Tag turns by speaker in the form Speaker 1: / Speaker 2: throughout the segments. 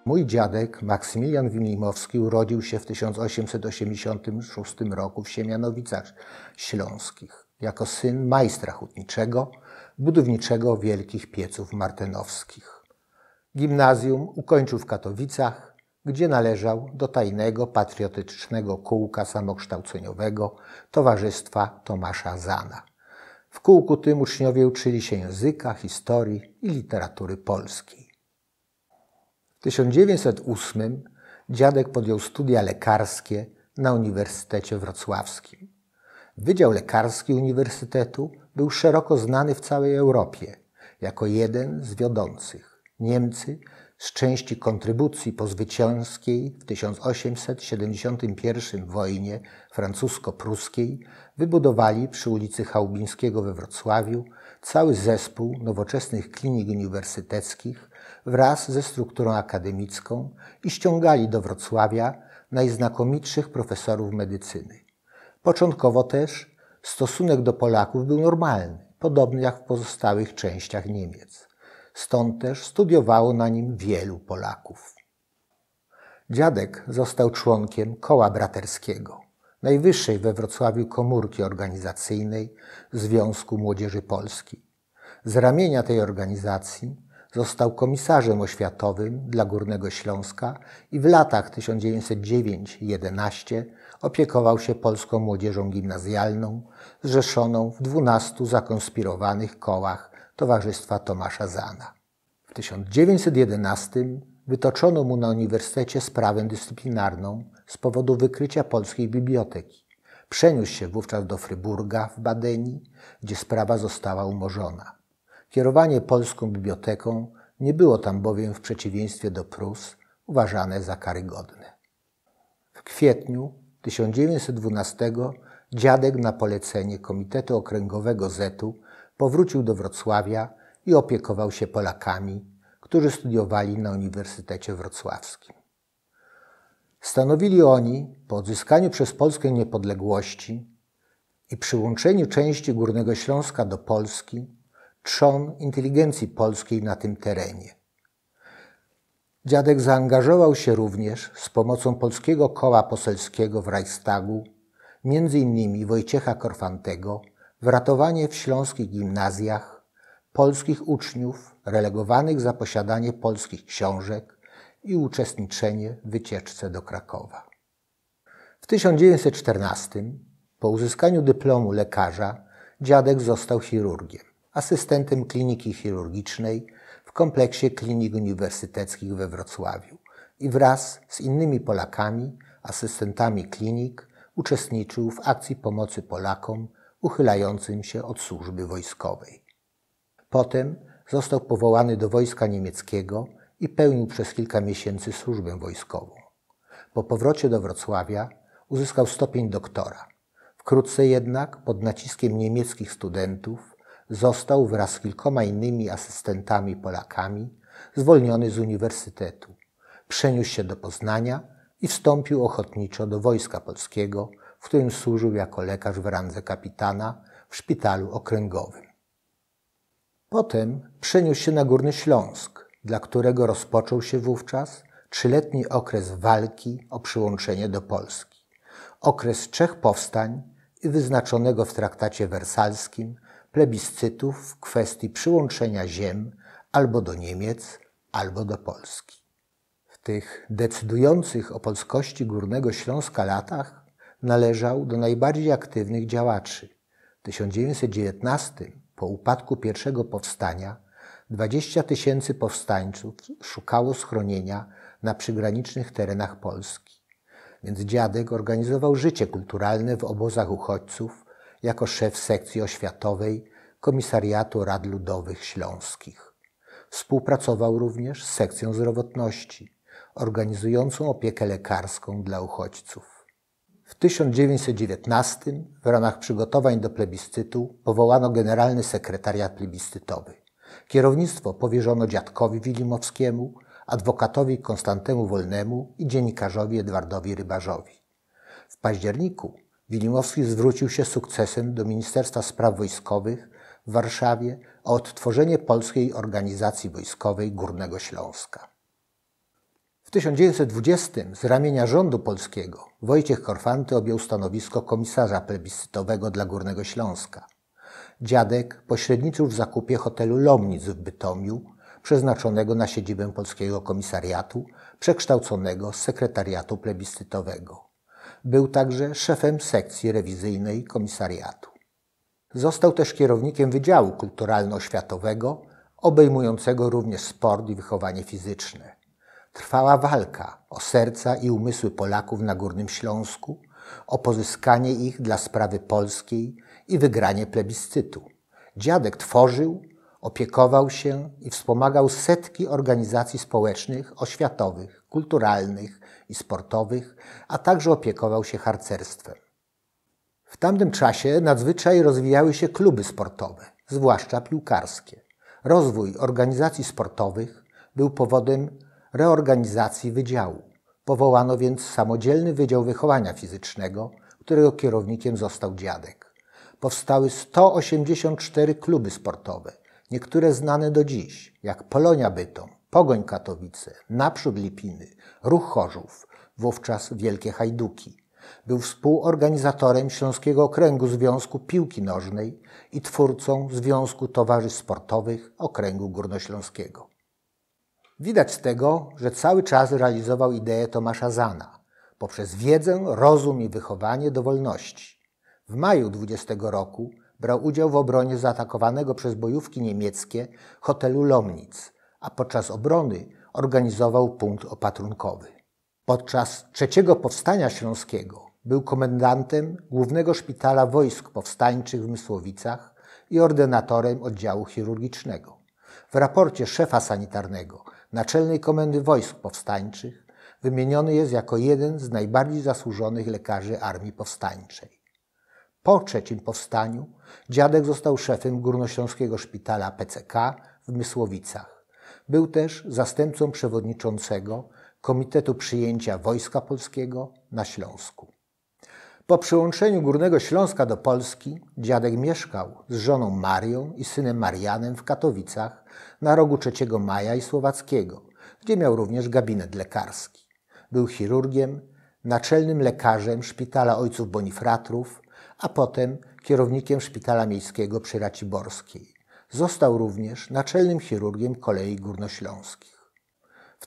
Speaker 1: Mój dziadek, Maksymilian Wilimowski, urodził się w 1886 roku w Siemianowicach Śląskich jako syn majstra hutniczego, budowniczego Wielkich Pieców Martynowskich. Gimnazjum ukończył w Katowicach, gdzie należał do tajnego, patriotycznego kółka samokształceniowego Towarzystwa Tomasza Zana. W kółku tym uczniowie uczyli się języka, historii i literatury polskiej. W 1908 dziadek podjął studia lekarskie na Uniwersytecie Wrocławskim. Wydział Lekarski Uniwersytetu był szeroko znany w całej Europie jako jeden z wiodących. Niemcy z części kontrybucji pozwycięskiej w 1871 wojnie francusko-pruskiej wybudowali przy ulicy Chałubińskiego we Wrocławiu cały zespół nowoczesnych klinik uniwersyteckich wraz ze strukturą akademicką i ściągali do Wrocławia najznakomitszych profesorów medycyny. Początkowo też stosunek do Polaków był normalny, podobny jak w pozostałych częściach Niemiec. Stąd też studiowało na nim wielu Polaków. Dziadek został członkiem Koła Braterskiego, najwyższej we Wrocławiu komórki organizacyjnej Związku Młodzieży Polskiej. Z ramienia tej organizacji został komisarzem oświatowym dla Górnego Śląska i w latach 1909–11 opiekował się polską młodzieżą gimnazjalną zrzeszoną w 12 zakonspirowanych kołach Towarzystwa Tomasza Zana. W 1911 wytoczono mu na uniwersytecie sprawę dyscyplinarną z powodu wykrycia polskiej biblioteki. Przeniósł się wówczas do Fryburga w Badenii, gdzie sprawa została umorzona. Kierowanie polską biblioteką nie było tam bowiem w przeciwieństwie do Prus uważane za karygodne. W kwietniu 1912 dziadek na polecenie Komitetu Okręgowego ZET-u powrócił do Wrocławia i opiekował się Polakami, którzy studiowali na Uniwersytecie Wrocławskim. Stanowili oni, po odzyskaniu przez Polskę niepodległości i przyłączeniu części Górnego Śląska do Polski, trzon inteligencji polskiej na tym terenie. Dziadek zaangażował się również z pomocą Polskiego Koła Poselskiego w Reichstagu, m.in. Wojciecha Korfantego, w ratowanie w śląskich gimnazjach polskich uczniów relegowanych za posiadanie polskich książek i uczestniczenie w wycieczce do Krakowa. W 1914, po uzyskaniu dyplomu lekarza, dziadek został chirurgiem, asystentem kliniki chirurgicznej w kompleksie klinik uniwersyteckich we Wrocławiu i wraz z innymi Polakami, asystentami klinik, uczestniczył w akcji pomocy Polakom uchylającym się od służby wojskowej. Potem został powołany do wojska niemieckiego i pełnił przez kilka miesięcy służbę wojskową. Po powrocie do Wrocławia uzyskał stopień doktora. Wkrótce jednak, pod naciskiem niemieckich studentów, został wraz z kilkoma innymi asystentami Polakami zwolniony z uniwersytetu. Przeniósł się do Poznania i wstąpił ochotniczo do Wojska Polskiego, w którym służył jako lekarz w randze kapitana w szpitalu okręgowym. Potem przeniósł się na Górny Śląsk, dla którego rozpoczął się wówczas 3-letni okres walki o przyłączenie do Polski. Okres 3 powstań i wyznaczonego w traktacie wersalskim plebiscytów w kwestii przyłączenia ziem albo do Niemiec, albo do Polski. W tych decydujących o polskości Górnego Śląska latach należał do najbardziej aktywnych działaczy. W 1919, po upadku pierwszego powstania, 20 000 powstańców szukało schronienia na przygranicznych terenach Polski. Więc dziadek organizował życie kulturalne w obozach uchodźców jako szef sekcji oświatowej Komisariatu Rad Ludowych Śląskich. Współpracował również z sekcją zdrowotności, organizującą opiekę lekarską dla uchodźców. W 1919 w ramach przygotowań do plebiscytu powołano Generalny Sekretariat Plebiscytowy. Kierownictwo powierzono dziadkowi Wilimowskiemu, adwokatowi Konstantemu Wolnemu i dziennikarzowi Edwardowi Rybarzowi. W październiku Wilimowski zwrócił się sukcesem do Ministerstwa Spraw Wojskowych w Warszawie o odtworzenie Polskiej Organizacji Wojskowej Górnego Śląska. 1920 z ramienia rządu polskiego Wojciech Korfanty objął stanowisko komisarza plebiscytowego dla Górnego Śląska. Dziadek pośredniczył w zakupie hotelu Lomnic w Bytomiu, przeznaczonego na siedzibę polskiego komisariatu, przekształconego z sekretariatu plebiscytowego. Był także szefem sekcji rewizyjnej komisariatu. Został też kierownikiem Wydziału Kulturalno-Oświatowego, obejmującego również sport i wychowanie fizyczne. Trwała walka o serca i umysły Polaków na Górnym Śląsku, o pozyskanie ich dla sprawy polskiej i wygranie plebiscytu. Dziadek tworzył, opiekował się i wspomagał setki organizacji społecznych, oświatowych, kulturalnych i sportowych, a także opiekował się harcerstwem. W tamtym czasie nadzwyczaj rozwijały się kluby sportowe, zwłaszcza piłkarskie. Rozwój organizacji sportowych był powodem reorganizacji wydziału. Powołano więc samodzielny Wydział Wychowania Fizycznego, którego kierownikiem został dziadek. Powstały 184 kluby sportowe, niektóre znane do dziś, jak Polonia Bytom, Pogoń Katowice, Naprzód Lipiny, Ruch Chorzów, wówczas Wielkie Hajduki. Był współorganizatorem Śląskiego Okręgu Związku Piłki Nożnej i twórcą Związku Towarzystw Sportowych Okręgu Górnośląskiego. Widać z tego, że cały czas realizował ideę Tomasza Zana poprzez wiedzę, rozum i wychowanie do wolności. W maju 20 roku brał udział w obronie zaatakowanego przez bojówki niemieckie hotelu Lomnic, a podczas obrony organizował punkt opatrunkowy. Podczas III Powstania Śląskiego był komendantem Głównego Szpitala Wojsk Powstańczych w Mysłowicach i ordynatorem oddziału chirurgicznego. W raporcie szefa sanitarnego Naczelnej Komendy Wojsk Powstańczych wymieniony jest jako jeden z najbardziej zasłużonych lekarzy Armii Powstańczej. Po III powstaniu dziadek został szefem Górnośląskiego Szpitala PCK w Mysłowicach. Był też zastępcą przewodniczącego Komitetu Przyjęcia Wojska Polskiego na Śląsku. Po przyłączeniu Górnego Śląska do Polski dziadek mieszkał z żoną Marią i synem Marianem w Katowicach na rogu 3 Maja i Słowackiego, gdzie miał również gabinet lekarski. Był chirurgiem, naczelnym lekarzem Szpitala Ojców Bonifratrów, a potem kierownikiem Szpitala Miejskiego przy Raciborskiej. Został również naczelnym chirurgiem Kolei Górnośląskich. W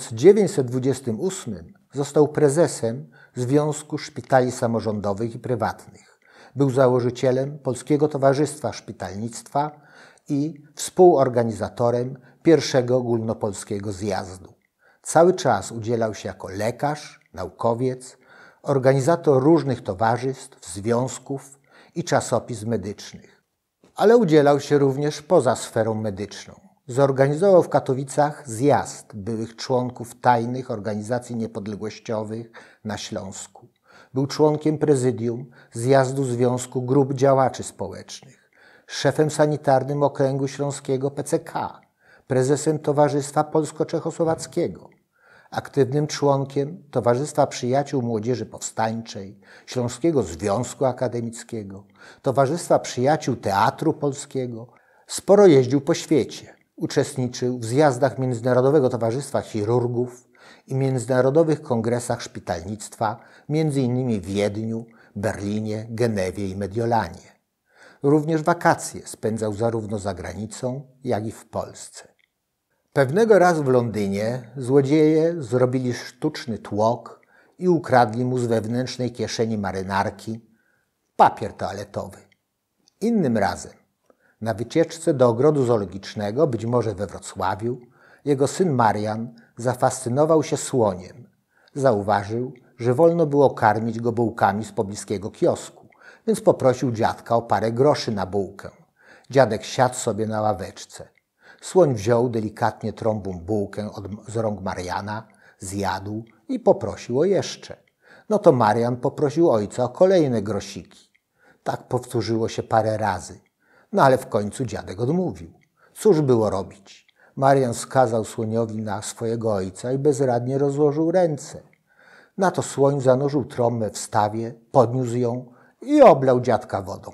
Speaker 1: 1928 został prezesem Związku Szpitali Samorządowych i Prywatnych. Był założycielem Polskiego Towarzystwa Szpitalnictwa i współorganizatorem pierwszego ogólnopolskiego zjazdu. Cały czas udzielał się jako lekarz, naukowiec, organizator różnych towarzystw, związków i czasopism medycznych. Ale udzielał się również poza sferą medyczną. Zorganizował w Katowicach zjazd byłych członków tajnych organizacji niepodległościowych na Śląsku. Był członkiem prezydium Zjazdu Związku Grup Działaczy Społecznych, szefem sanitarnym Okręgu Śląskiego PCK, prezesem Towarzystwa Polsko-Czechosłowackiego, aktywnym członkiem Towarzystwa Przyjaciół Młodzieży Powstańczej, Śląskiego Związku Akademickiego, Towarzystwa Przyjaciół Teatru Polskiego. Sporo jeździł po świecie. Uczestniczył w zjazdach Międzynarodowego Towarzystwa Chirurgów i międzynarodowych kongresach szpitalnictwa, m.in. w Wiedniu, Berlinie, Genewie i Mediolanie. Również wakacje spędzał zarówno za granicą, jak i w Polsce. Pewnego razu w Londynie złodzieje zrobili sztuczny tłok i ukradli mu z wewnętrznej kieszeni marynarki papier toaletowy. Innym razem, na wycieczce do ogrodu zoologicznego, być może we Wrocławiu, jego syn Marian zafascynował się słoniem. Zauważył, że wolno było karmić go bułkami z pobliskiego kiosku, więc poprosił dziadka o parę groszy na bułkę. Dziadek siadł sobie na ławeczce. Słoń wziął delikatnie trąbą bułkę z rąk Mariana, zjadł i poprosił o jeszcze. No to Marian poprosił ojca o kolejne grosiki. Tak powtórzyło się parę razy. No ale w końcu dziadek odmówił. Cóż było robić? Marian wskazał słoniowi na swojego ojca i bezradnie rozłożył ręce. Na to słoń zanurzył trąbę w stawie, podniósł ją i oblał dziadka wodą.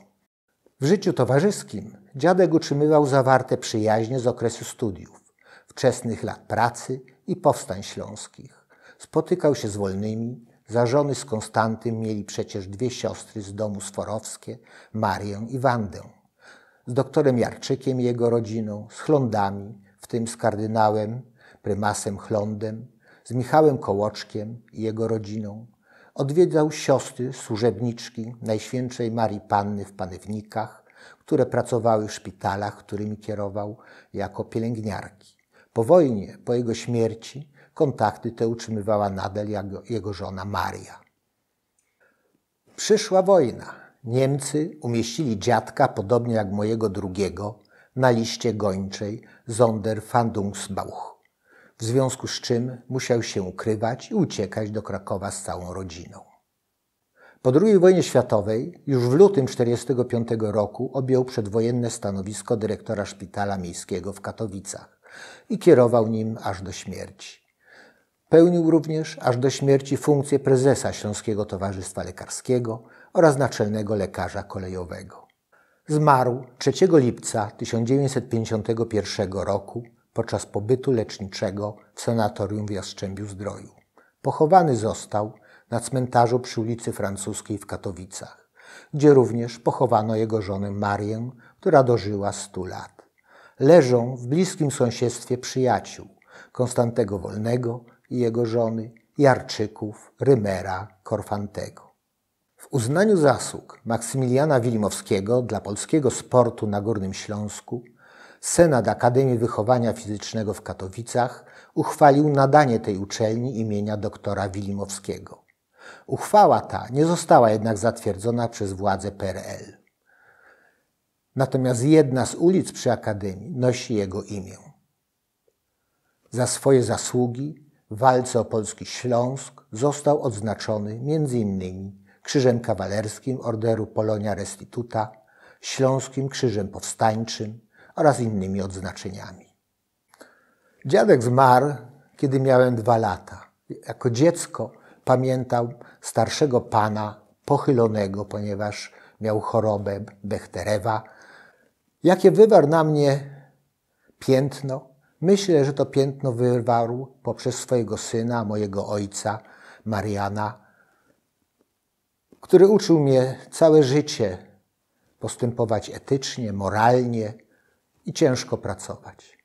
Speaker 1: W życiu towarzyskim dziadek utrzymywał zawarte przyjaźnie z okresu studiów, wczesnych lat pracy i powstań śląskich. Spotykał się z wolnymi, za żony z Konstantym mieli przecież 2 siostry z domu Sforowskie, Marię i Wandę. Z doktorem Jarczykiem i jego rodziną, z Chlądami, w tym z kardynałem, prymasem Chlądem, z Michałem Kołoczkiem i jego rodziną. Odwiedzał siostry służebniczki Najświętszej Marii Panny w Panewnikach, które pracowały w szpitalach, którymi kierował jako pielęgniarki. Po wojnie, po jego śmierci, kontakty te utrzymywała nadal jego żona Maria. Przyszła wojna. Niemcy umieścili dziadka, podobnie jak mojego drugiego, na liście gończej Sonderfahndungsbuch, w związku z czym musiał się ukrywać i uciekać do Krakowa z całą rodziną. Po II wojnie światowej, już w lutym 1945 roku objął przedwojenne stanowisko dyrektora szpitala miejskiego w Katowicach i kierował nim aż do śmierci. Pełnił również aż do śmierci funkcję prezesa Śląskiego Towarzystwa Lekarskiego oraz naczelnego lekarza kolejowego. Zmarł 3 lipca 1951 roku podczas pobytu leczniczego w sanatorium w Jastrzębiu-Zdroju. Pochowany został na cmentarzu przy ulicy Francuskiej w Katowicach, gdzie również pochowano jego żonę Marię, która dożyła 100 lat. Leżą w bliskim sąsiedztwie przyjaciół Konstantego Wolnego i jego żony, Jarczyków, Rymera, Korfantego. W uznaniu zasług Maksymiliana Wilimowskiego dla polskiego sportu na Górnym Śląsku Senat Akademii Wychowania Fizycznego w Katowicach uchwalił nadanie tej uczelni imienia doktora Wilimowskiego. Uchwała ta nie została jednak zatwierdzona przez władze PRL. Natomiast jedna z ulic przy Akademii nosi jego imię. Za swoje zasługi w walce o polski Śląsk został odznaczony m.in. Krzyżem Kawalerskim Orderu Polonia Restituta, Śląskim Krzyżem Powstańczym oraz innymi odznaczeniami. Dziadek zmarł, kiedy miałem 2 lata. Jako dziecko pamiętam starszego pana, pochylonego, ponieważ miał chorobę Bechterewa. Jakie wywarł na mnie piętno? Myślę, że to piętno wywarł poprzez swojego syna, mojego ojca, Mariana, który uczył mnie całe życie postępować etycznie, moralnie i ciężko pracować.